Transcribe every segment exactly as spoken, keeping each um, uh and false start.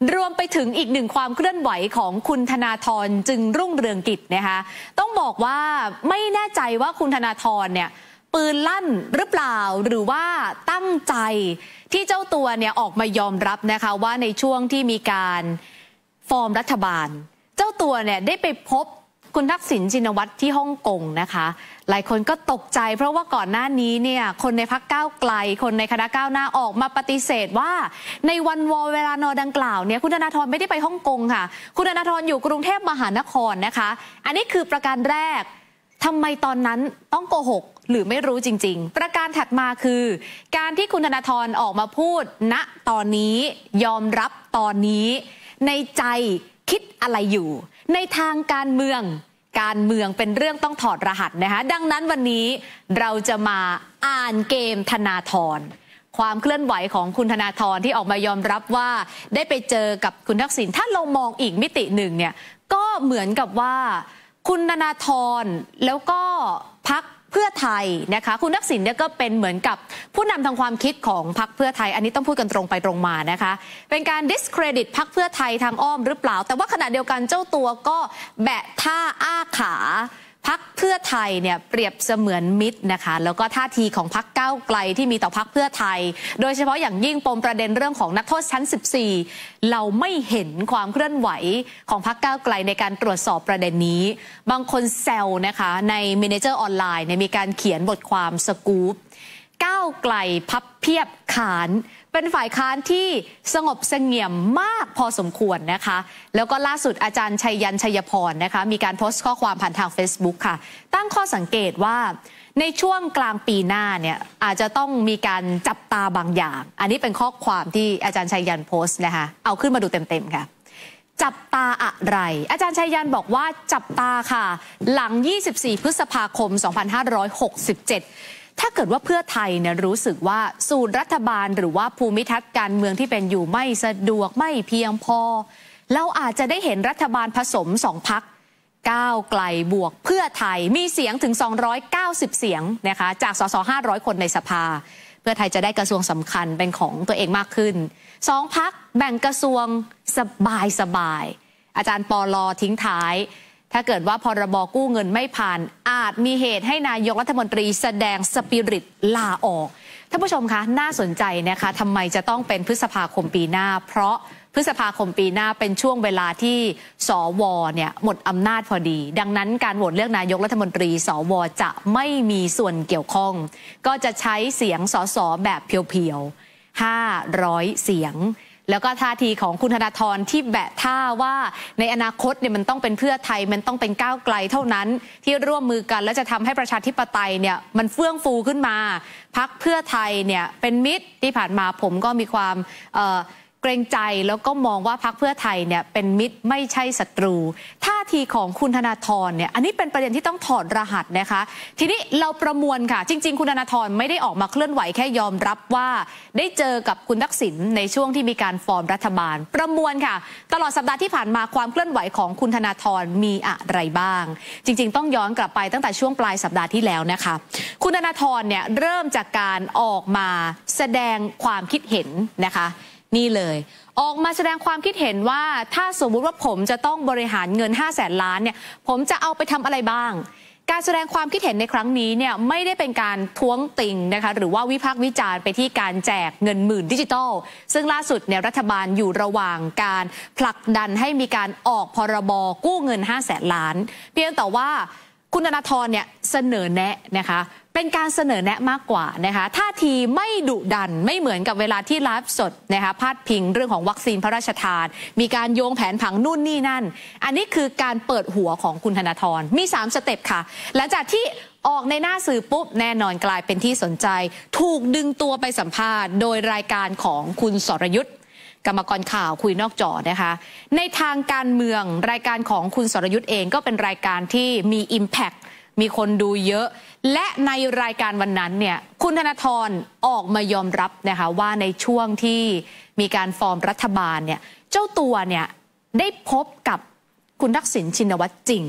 รวมไปถึงอีกหนึ่งความเคลื่อนไหวของคุณธนาธรจึงรุ่งเรืองกิจนะคะต้องบอกว่าไม่แน่ใจว่าคุณธนาธรเนี่ยปืนลั่นหรือเปล่าหรือว่าตั้งใจที่เจ้าตัวเนี่ยออกมายอมรับนะคะว่าในช่วงที่มีการฟอร์มรัฐบาลเจ้าตัวเนี่ยได้ไปพบคุณทักษิณชินวัตรที่ฮ่องกงนะคะหลายคนก็ตกใจเพราะว่าก่อนหน้านี้เนี่ยคนในพรรคก้าวไกลคนในคณะก้าวหน้าออกมาปฏิเสธว่าในวันวอเวลานอดังกล่าวเนี่ยคุณธนาธรไม่ได้ไปฮ่องกงค่ะคุณธนาธรอยู่กรุงเทพมหานครนะคะอันนี้คือประการแรกทำไมตอนนั้นต้องโกหกหรือไม่รู้จริงๆประการถัดมาคือการที่คุณธนาธรออกมาพูดณตอนนี้ยอมรับตอนนี้ในใจคิดอะไรอยู่ในทางการเมืองการเมืองเป็นเรื่องต้องถอดรหัสนะคะดังนั้นวันนี้เราจะมาอ่านเกมธนาธรความเคลื่อนไหวของคุณธนาธรที่ออกมายอมรับว่าได้ไปเจอกับคุณทักษิณถ้าเรามองอีกมิติหนึ่งเนี่ยก็เหมือนกับว่าคุณธนาธรแล้วก็พรรคเพื่อไทยนะคะคุณทักษิณเนี่ยก็เป็นเหมือนกับผู้นำทางความคิดของพรรคเพื่อไทยอันนี้ต้องพูดกันตรงไปตรงมานะคะเป็นการ discredit พรรคเพื่อไทยทางอ้อมหรือเปล่าแต่ว่าขณะเดียวกันเจ้าตัวก็แบะท่าอ้าขาพรรคเพื่อไทยเนี่ยเปรียบเสมือนมิตรนะคะแล้วก็ท่าทีของพรรคก้าวไกลที่มีต่อพรรคเพื่อไทยโดยเฉพาะอย่างยิ่งปมประเด็นเรื่องของนักโทษชั้นสิบสี่เราไม่เห็นความเคลื่อนไหวของพรรคก้าวไกลในการตรวจสอบประเด็นนี้บางคนแซวนะคะในเมเนเจอร์ออนไลน์เนี่ยมีการเขียนบทความสกู๊ปก้าวไกลพับเพียบขานเป็นฝ่ายค้านที่สงบเสงี่ยมมากพอสมควรนะคะแล้วก็ล่าสุดอาจารย์ชัยยันชัยพรนะคะมีการโพสต์ข้อความผ่านทาง Facebook ค่ะตั้งข้อสังเกตว่าในช่วงกลางปีหน้าเนี่ยอาจจะต้องมีการจับตาบางอย่างอันนี้เป็นข้อความที่อาจารย์ชัยยันโพสต์นะคะเอาขึ้นมาดูเต็มๆค่ะจับตาอะไรอาจารย์ชัยยันบอกว่าจับตาค่ะหลังยี่สิบสี่พฤษภาคมสองพันห้าร้อยหกสิบเจ็ดถ้าเกิดว่าเพื่อไทยเนี่ยรู้สึกว่าสูตรรัฐบาลหรือว่าภูมิทัศน์การเมืองที่เป็นอยู่ไม่สะดวกไม่เพียงพอเราอาจจะได้เห็นรัฐบาลผสมสองพรรคก้าวไกลบวกเพื่อไทยมีเสียงถึงสองร้อยเก้าสิบเสียงนะคะจากสสห้าร้อยคนในสภาเพื่อไทยจะได้กระทรวงสำคัญเป็นของตัวเองมากขึ้นสองพรรคแบ่งกระทรวงสบายสบายอาจารย์ปอลอทิ้งท้ายถ้าเกิดว่าพรบกู้เงินไม่ผ่านอาจมีเหตุให้นายกรัฐมนตรีแสดงสปิริตลาออกท่านผู้ชมคะน่าสนใจนะคะทำไมจะต้องเป็นพฤษภาคมปีหน้าเพราะพฤษภาคมปีหน้าเป็นช่วงเวลาที่สวเนี่ยหมดอำนาจพอดีดังนั้นการโหวตเลือกนายกรัฐมนตรีสวจะไม่มีส่วนเกี่ยวข้องก็จะใช้เสียงสสแบบเพียวๆห้าร้อยเสียงแล้วก็ท่าทีของคุณธนาธรที่แบะท่าว่าในอนาคตเนี่ยมันต้องเป็นเพื่อไทยมันต้องเป็นก้าวไกลเท่านั้นที่ร่วมมือกันและจะทำให้ประชาธิปไตยเนี่ยมันเฟื่องฟูขึ้นมาพรรคเพื่อไทยเนี่ยเป็นมิตรที่ผ่านมาผมก็มีความเอ่อเกรงใจแล้วก็มองว่าพรรคเพื่อไทยเนี่ยเป็นมิตรไม่ใช่ศัตรูท่าทีของคุณธนาธรเนี่ยอันนี้เป็นประเด็นที่ต้องถอดรหัสนะคะทีนี้เราประมวลค่ะจริงๆคุณธนาธรไม่ได้ออกมาเคลื่อนไหวแค่ยอมรับว่าได้เจอกับคุณทักษิณในช่วงที่มีการฟอร์มรัฐบาลประมวลค่ะตลอดสัปดาห์ที่ผ่านมาความเคลื่อนไหวของคุณธนาธรมีอะไรบ้างจริงๆต้องย้อนกลับไปตั้งแต่ช่วงปลายสัปดาห์ที่แล้วนะคะคุณธนาธรเนี่ยเริ่มจากการออกมาแสดงความคิดเห็นนะคะนี่เลยออกมาแสดงความคิดเห็นว่าถ้าสมมุติว่าผมจะต้องบริหารเงินห้าแสนล้านเนี่ยผมจะเอาไปทำอะไรบ้างการแสดงความคิดเห็นในครั้งนี้เนี่ยไม่ได้เป็นการท้วงติงนะคะหรือว่าวิพากษ์วิจารณ์ไปที่การแจกเงินหมื่นดิจิทัลซึ่งล่าสุดเนี่ยรัฐบาลอยู่ระหว่างการผลักดันให้มีการออกพรบกู้เงินห้าแสนล้านเพียงแต่ว่าคุณธนาธรเนี่ยเสนอแนะนะคะเป็นการเสนอแนะมากกว่านะคะท่าทีไม่ดุดันไม่เหมือนกับเวลาที่ไลฟ์สดนะคะพาดพิงเรื่องของวัคซีนพระราชทานมีการโยงแผนผังนู่นนี่นั่นอันนี้คือการเปิดหัวของคุณธนาธรมีสามสเต็ปค่ะหลังจากที่ออกในหน้าสื่อปุ๊บแน่นอนกลายเป็นที่สนใจถูกดึงตัวไปสัมภาษณ์โดยรายการของคุณสรยุทธกรรมกรข่าวคุยนอกจอนะคะในทางการเมืองรายการของคุณสรยุทธเองก็เป็นรายการที่มี impact มีคนดูเยอะและในรายการวันนั้นเนี่ยคุณธนาธรออกมายอมรับนะคะว่าในช่วงที่มีการฟอร์มรัฐบาลเนี่ยเจ้าตัวเนี่ยได้พบกับคุณทักษิณชินวัตรจริง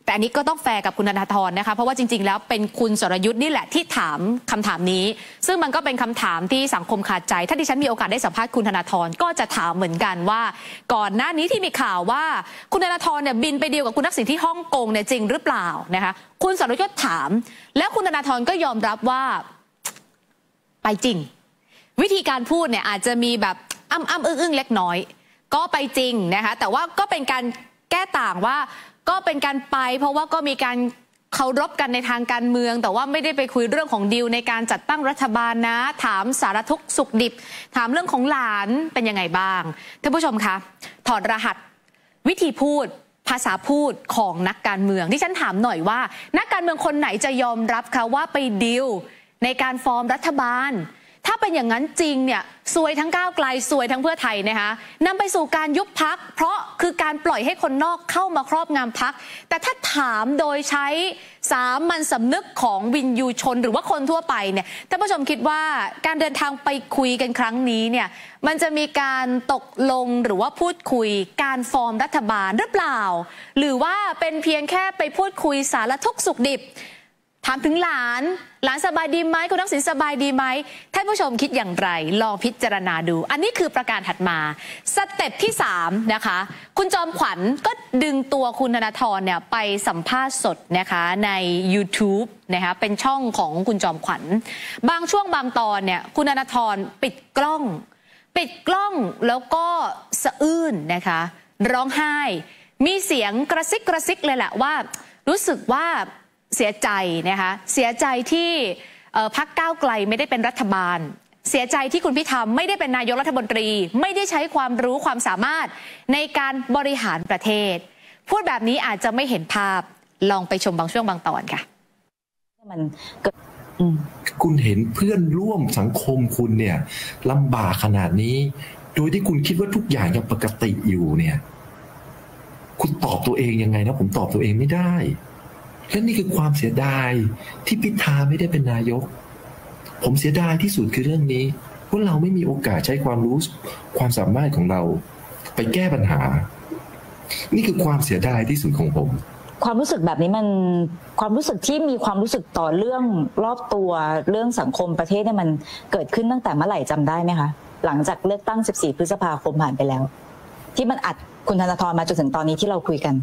แต่อันนี้ก็ต้องแฟร์กับคุณธนาธรนะคะเพราะว่าจริงๆแล้วเป็นคุณสรยุทธ์นี่แหละที่ถามคำถามนี้ซึ่งมันก็เป็นคำถามที่สังคมขาดใจถ้าดิฉันมีโอกาสได้สัมภาษณ์คุณธนาธรก็จะถามเหมือนกันว่าก่อนหน้านี้ที่มีข่าวว่าคุณธนาธรเนี่ยบินไปดีลกับคุณทักษิณที่ฮ่องกงเนี่ยจริงหรือเปล่านะคะคุณสรยุทธ์ถามแล้วคุณธนาธรก็ยอมรับว่าไปจริงวิธีการพูดเนี่ยอาจจะมีแบบอ้ำอ้ำอึ้งอึ้งเล็กน้อยก็ไปจริงนะคะแต่ว่าก็เป็นการแก้ต่างว่าก็เป็นการไปเพราะว่าก็มีการเคารพกันในทางการเมืองแต่ว่าไม่ได้ไปคุยเรื่องของดีลในการจัดตั้งรัฐบาลนะถามสารทุกข์สุขดิบถามเรื่องของหลานเป็นยังไงบ้างท่านผู้ชมคะถอดรหัสวิธีพูดภาษาพูดของนักการเมืองที่ฉันถามหน่อยว่านักการเมืองคนไหนจะยอมรับคะว่าไปดีลในการฟอร์มรัฐบาลถ้าเป็นอย่างนั้นจริงเนี่ยซวยทั้งก้าวไกลซวยทั้งเพื่อไทยนะคะนำไปสู่การยุบพรรคเพราะคือการปล่อยให้คนนอกเข้ามาครอบงำพรรคแต่ถ้าถามโดยใช้สามัญสำนึกของวินยูชนหรือว่าคนทั่วไปเนี่ยท่านผู้ชมคิดว่าการเดินทางไปคุยกันครั้งนี้เนี่ยมันจะมีการตกลงหรือว่าพูดคุยการฟอร์มรัฐบาลหรือเปล่าหรือว่าเป็นเพียงแค่ไปพูดคุยสารทุกข์สุขดิบถามถึงหลานหลานสบายดีไหมคุณทักษิณสบายดีไหมท่านผู้ชมคิดอย่างไรลองพิจารณาดูอันนี้คือประการถัดมาสเต็ปที่สามนะคะคุณจอมขวัญก็ดึงตัวคุณธนาธรเนี่ยไปสัมภาษณ์สดนะคะใน ยูทูบ นะคะเป็นช่องของคุณจอมขวัญบางช่วงบางตอนเนี่ยคุณธนาธรปิดกล้องปิดกล้องแล้วก็สะอื้นนะคะร้องไห้มีเสียงกระซิกกระซิกเลยแหละว่ารู้สึกว่าเสียใจนะคะเสียใจที่พรรคก้าวไกลไม่ได้เป็นรัฐบาลเสียใจที่คุณพิธาไม่ได้เป็นนายกรัฐมนตรีไม่ได้ใช้ความรู้ความสามารถในการบริหารประเทศพูดแบบนี้อาจจะไม่เห็นภาพลองไปชมบางช่วงบางตอนค่ะมันเกิดคุณเห็นเพื่อนร่วมสังคมคุณเนี่ยลำบากขนาดนี้โดยที่คุณคิดว่าทุกอย่างยังปกติอยู่เนี่ยคุณตอบตัวเองยังไงนะผมตอบตัวเองไม่ได้และนี่คือความเสียดายที่พิธาไม่ได้เป็นนายกผมเสียดายที่สุดคือเรื่องนี้ว่าเราไม่มีโอกาสใช้ความรู้ความสามารถของเราไปแก้ปัญหานี่คือความเสียดายที่สุดของผมความรู้สึกแบบนี้มันความรู้สึกที่มีความรู้สึกต่อเรื่องรอบตัวเรื่องสังคมประเทศเนี่ยมันเกิดขึ้นตั้งแต่เมื่อไหร่จำได้ไหมคะหลังจากเลือกตั้งสิบสี่พฤษภาคมผ่านไปแล้วที่มันอัดคุณธนาธรมาจนถึงตอนนี้ที่เราคุยกัน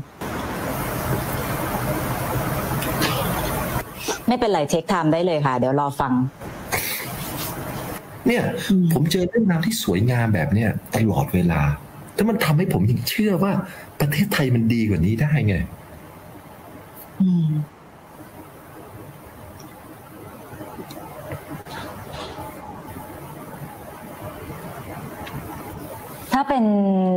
ไม่เป็นไรเทคไทม์ได้เลยค่ะเดี๋ยวรอฟังเนี่ยผมเจอเรื่องราวที่สวยงามแบบเนี้ยตลอดเวลาแล้วมันทำให้ผมยังเชื่อว่าประเทศไทยมันดีกว่านี้ได้ไงถ้าเป็น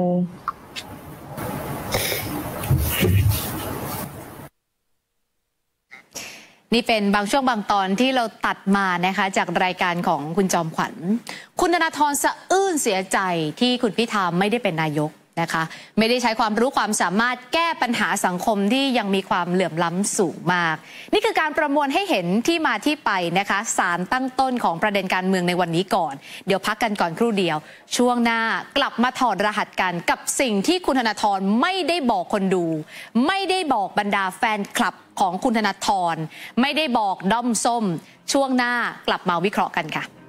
นี่เป็นบางช่วงบางตอนที่เราตัดมานะคะจากรายการของคุณจอมขวัญคุณธนาธรสะอื้นเสียใจที่คุณพิธาไม่ได้เป็นนายกนะคะไม่ได้ใช้ความรู้ความสามารถแก้ปัญหาสังคมที่ยังมีความเหลื่อมล้ำสูงมากนี่คือการประมวลให้เห็นที่มาที่ไปนะคะสารตั้งต้นของประเด็นการเมืองในวันนี้ก่อนเดี๋ยวพักกันก่อนครู่เดียวช่วงหน้ากลับมาถอดรหัสกันกับสิ่งที่คุณธนาธรไม่ได้บอกคนดูไม่ได้บอกบรรดาแฟนคลับของคุณธนาธรไม่ได้บอกด้อมส้มช่วงหน้ากลับมาวิเคราะห์กันค่ะ